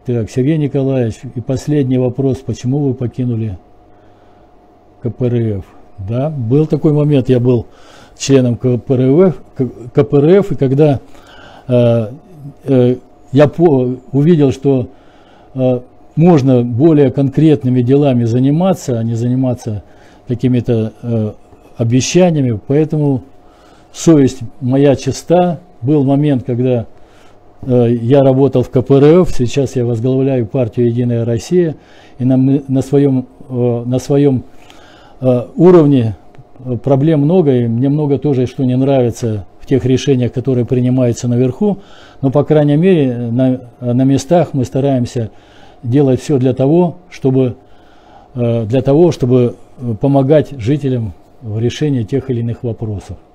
Так, Сергей Николаевич, и последний вопрос. Почему вы покинули КПРФ? Да, был такой момент, я был членом КПРФ, и когда я увидел, что можно более конкретными делами заниматься, а не заниматься какими-то обещаниями, поэтому совесть моя чиста. Был момент, когда я работал в КПРФ, сейчас я возглавляю партию «Единая Россия», и на своем уровне проблем много, и мне много тоже, что не нравится в тех решениях, которые принимаются наверху, но, по крайней мере, на местах мы стараемся делать все для того, чтобы помогать жителям в решении тех или иных вопросов.